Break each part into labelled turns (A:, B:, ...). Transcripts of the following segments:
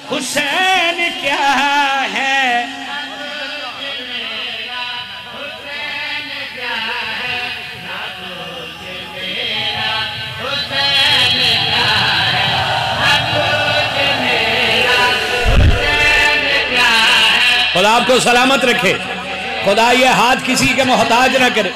A: حسین کیا ہے، خدا آپ کو سلامت رکھے، خدا یہ ہاتھ کسی کے محتاج نہ کرے۔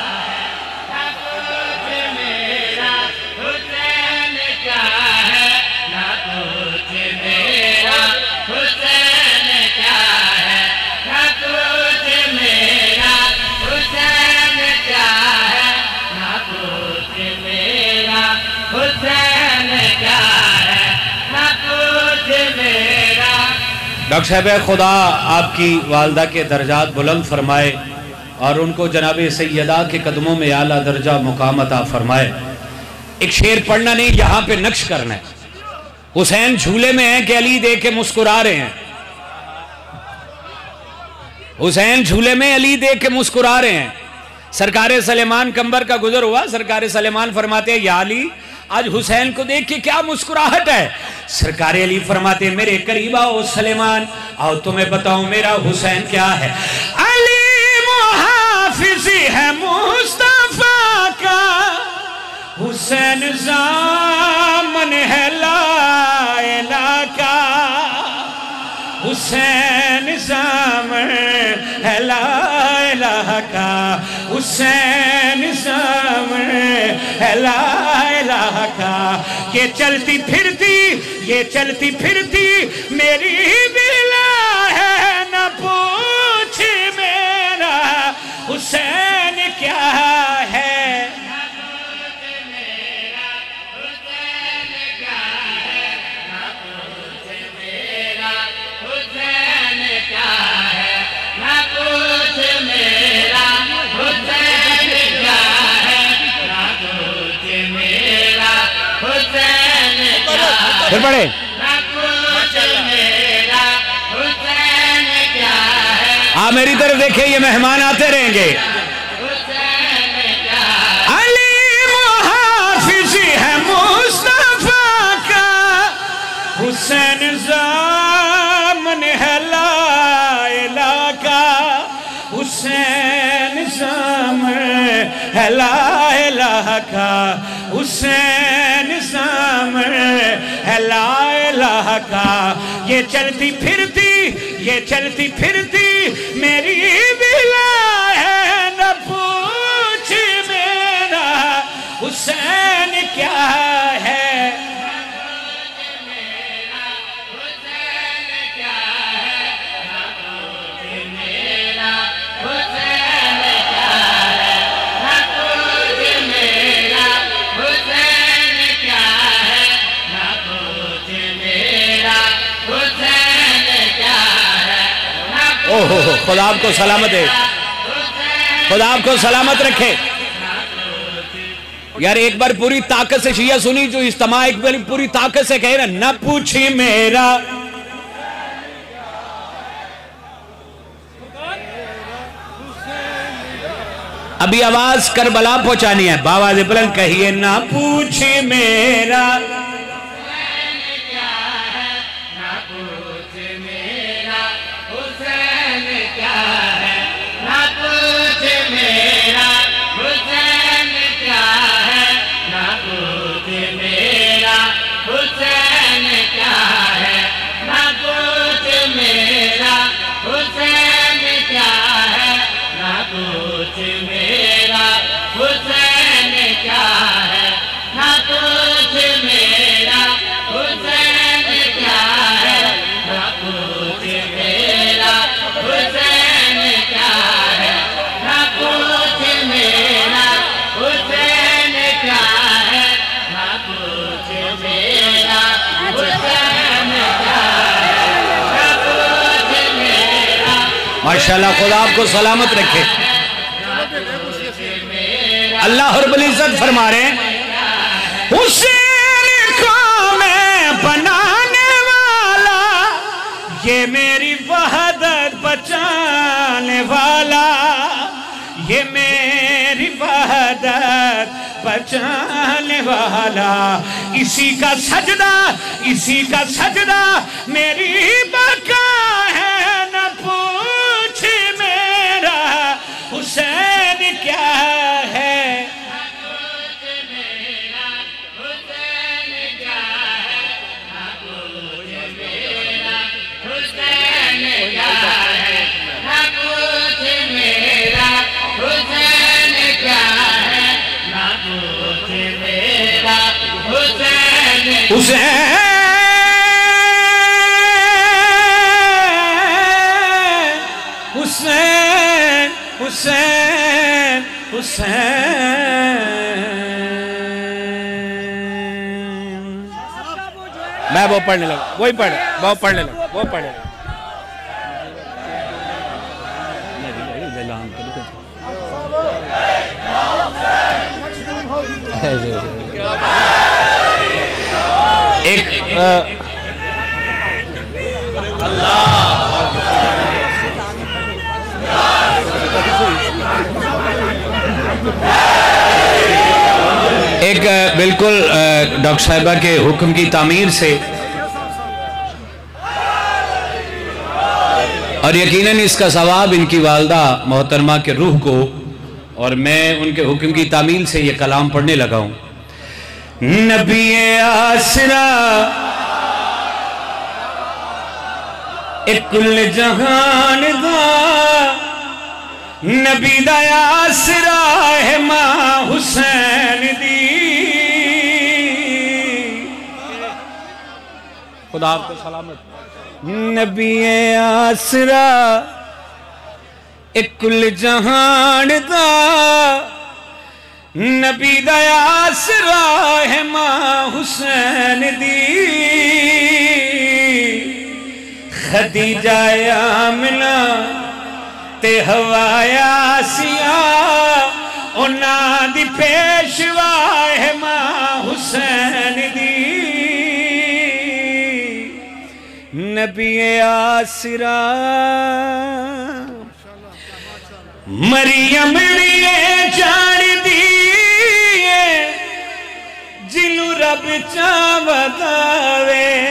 A: ڈاکٹر صاحب خدا آپ کی والدہ کے درجات بلند فرمائے اور ان کو جناب سیدہ کے قدموں میں اعلیٰ درجہ مقام عطا فرمائے۔ ایک شعر پڑھنا نہیں، یہاں پہ نقش کرنا ہے۔ حسین جھولے میں ہیں کہ علی دیکھ کے مسکرا رہے ہیں، حسین جھولے میں علی دیکھ کے مسکرا رہے ہیں۔ سرکار سلیمان کمبر کا گزر ہوا، سرکار سلیمان فرماتے ہیں یا علی آج حسین کو دیکھ کے کیا مسکراہٹ ہے؟ سرکار علی فرماتے ہیں میرے قریب آؤ سلیمان، آؤ تمہیں بتاؤں میرا حسین کیا ہے۔ علی محافظ ہے مصطفیٰ کا، حسین ضامن ہے لا الہ کا، حسین ضامن ہے لا الہ کا، حسین ضامن ہے لا الہ کا۔ یہ چلتی پھرتی میری بلا ہے، نہ پوچھ میرا حسین کیا ہے۔ پھر پڑھیں آپ میری طرف دیکھیں، یہ مہمان آتے رہیں گے۔ علی محافظ ہے مصطفیٰ کا، حسین ضامن ہے لا الہ کا، حسین ضامن ہے لا الہ کا، حسین ضامن ہے لا الہ کا۔ یہ چلتی پھرتی میری بلا ہے، نہ پوچھ میرا حسین کیا ہے۔ خدا آپ کو سلامت ہے، خدا آپ کو سلامت رکھے۔ یار ایک بار پوری طاقت سے شیعہ سنی جو اجتماع ایک بار پوری طاقت سے کہہ رہا نہ پوچھی میرا، ابھی آواز کربلا پہنچانی ہے، باواز بلند کہیے نہ پوچھی میرا ماشاءاللہ، خدا آپ کو سلامت رکھے۔ اللہ رب العزت فرما رہے ہیں حسین کو میں بنانے والا، یہ میری وحدت بچانے والا، یہ میری وحدت بچانے والا، اسی کا سجدہ میری بقا ہے، نہ پوچھ میرا حسین کیا ہے، حسین حسین حسین حسین میں وہ پڑھنے لگا، وہی پڑھنے لگا وہ پڑھنے لگا۔ ایک بالکل ڈاکٹر صاحبہ کے حکم کی تعمیر سے، اور یقیناً اس کا ثواب ان کی والدہ محترمہ کے روح کو، اور میں ان کے حکم کی تعمیل سے یہ کلام پڑھنے لگا ہوں۔ نبی آسرا کل جہان دا، نبی دا آسرا ہے ماں حسین دی، خدا آپ کو سلامت۔ نبی آسرا کل جہان دا، نبی دا آسرا ہے ماں حسین دی، خدیجہ آمنہ تے ہوایا سیا، انہاں دی پیشوا ہے ماں حسین دی، نبی آسرا مریم لیے جان دیئے، جنو رب چاوداوے،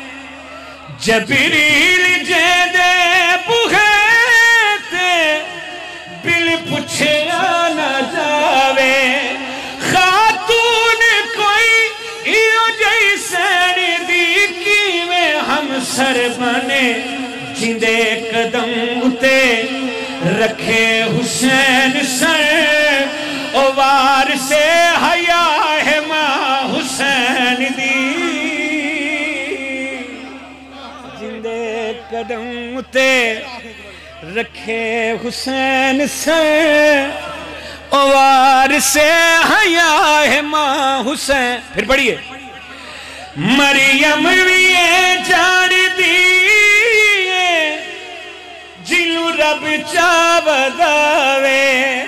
A: جبریل جے دے بغیتے، بل پچھے آنا جاوے، خاتون کوئی ایو جیسین دی کی میں ہم سر بنے، جندے قدم اتے رکھے حسین سر، اوار سے حیا ہے ماں حسین دی، جندے قدم اتے رکھے حسین سر، اوار سے حیا ہے ماں حسین۔ پھر پڑھئے، مریم ویے جان دیئے، جنو رب چاوداوے،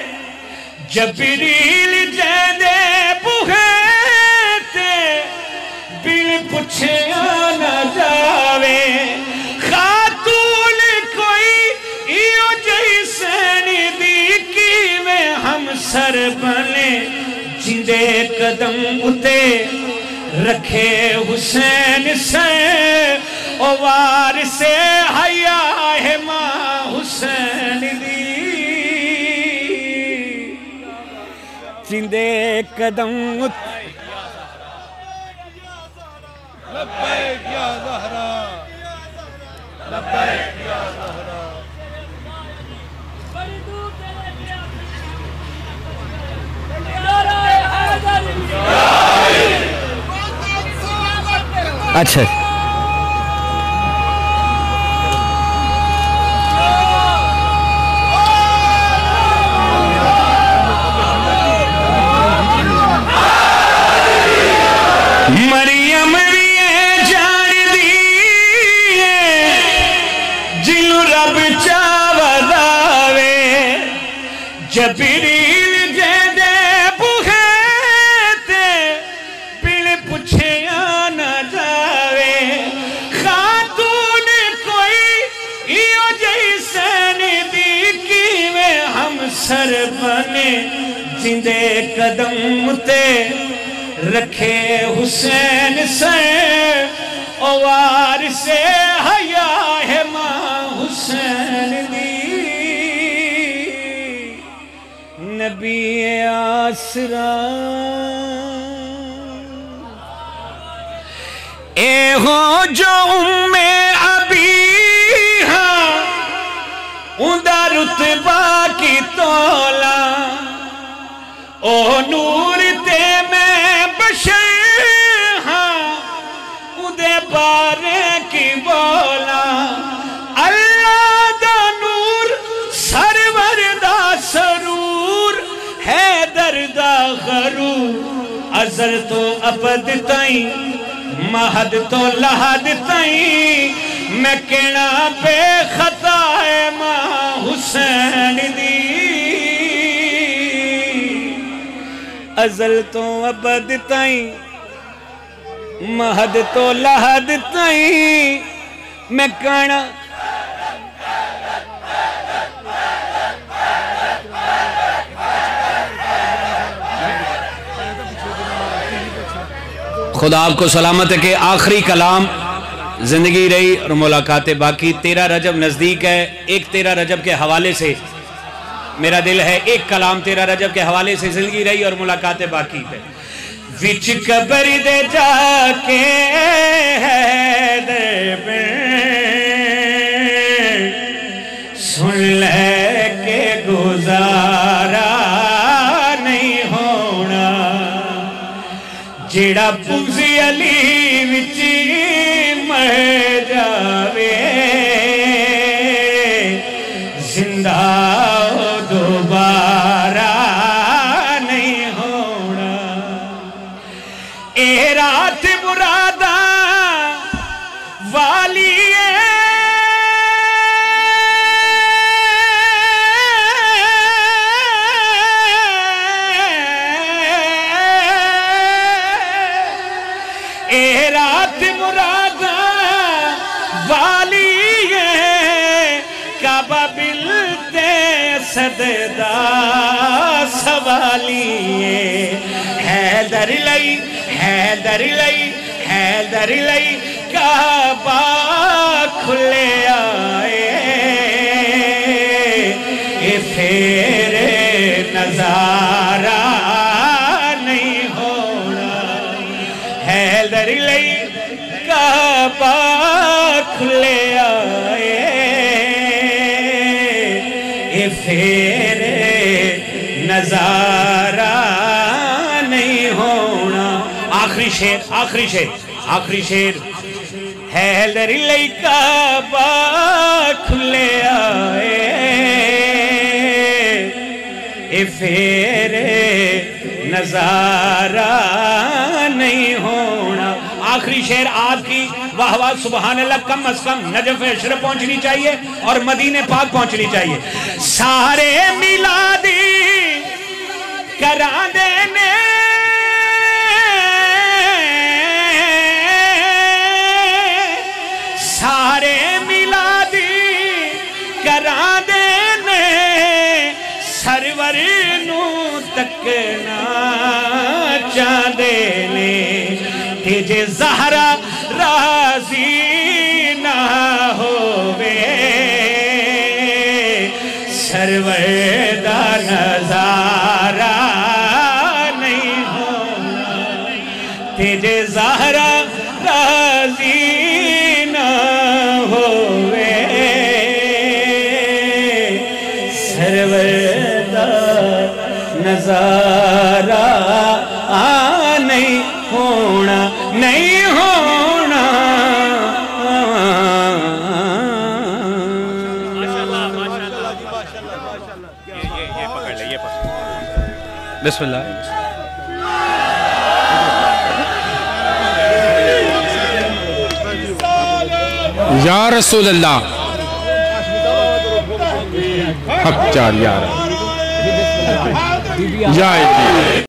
A: جبریل جے دے بغیتے، بل پچھے آنا جاوے، خاتون کوئی ایو جیسین دی کی میں ہم سر بنے، جندے قدم اتے رکھے حسین سر، اوار سے حیا ہے ماں حسین دی، جندے قدم اتے لبیک یا زہرا، لبیک یا زہرا۔ اچھا مریم لیے جان دیئے، جنو رب چاوداوے، جبریل جے دے بغیتے، بل پچھے آنا جاوے، جندے قدم تے رکھے حسین سے اوار سے حیا ہے ماں حسین دی نبی آسرا اے ہو جو رتبہ کی تولا او نور تے میں بشر ہاں ادے بارے کی بولا اللہ دا نور سرور دا سرور حیدر دا غرور ازل تو ابد تائیں مہد تو لحد تائیں میں کہنا بے خطا ہے ماں حسین دی ازل تو ابد تائیں مہد تو لحد تائیں میں کہنا خدا آپ کو سلامت ہے کہ آخری کلام زندگی رہی اور ملاقاتیں باقی 13 رجب نزدیک ہے ایک 13 رجب کے حوالے سے میرا دل ہے ایک کلام 13 رجب کے حوالے سے زندگی رہی اور ملاقاتیں باقی ہے وچ قبر دے جا کے حیدر سن لے کے گزارا نہیں ہونا جیڑا بغض علی وچی مر جاوے زندہ دوبارہ نہیں ہونا اے رات مرادہ والی اے رات مرادہ والی کعبہ بلتے صددہ سوالی حیدر لئی حیدر لئی حیدر لئی کعبہ کھلے آئے اے پھر نظارہ نہیں ہونا حیدر لئی کعبہ کھلے آئے اے پھر نظارہ نہیں ہونا آخری شیر آخری شیر حیدر لئی کعبہ کھلے آئے اے پھر نظارہ نہیں ہونا آخری شعر آپ کی واہ واہ سبحان اللہ کم از کم نجف اشرف پہنچنی چاہیے اور مدینہ پاک پہنچنی چاہیے سارے میلادی کران دینے سارے میلادی کران دینے سرور نو تکنا چاندے نے تیجے زہرہ راضی نہ ہووے سرور دا نظارہ نہیں ہونا تیجے زہرہ راضی نہ ہووے سرور دا نظارہ نہیں ہونا نہیں ہونا بسم اللہ
B: یا رسول اللہ حق چار یار یا